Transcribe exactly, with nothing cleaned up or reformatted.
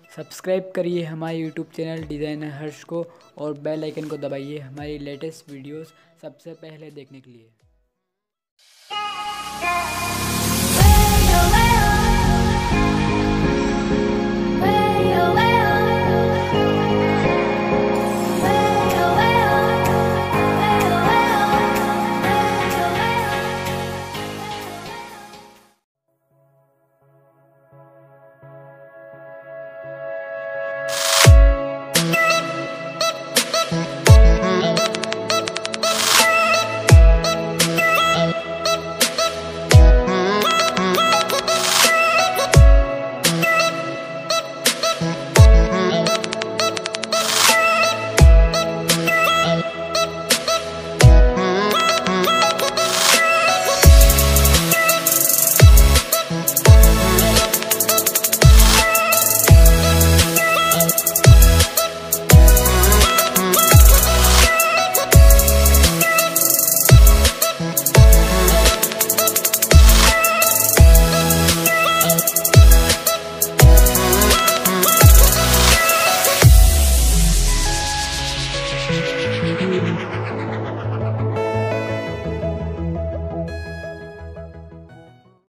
Subscribe करिए हमारे YouTube channel designer हर्ष को और बेल आइकन को दबाइए हमारी लेटेस्ट वीडियोस सबसे पहले देखने के लिए।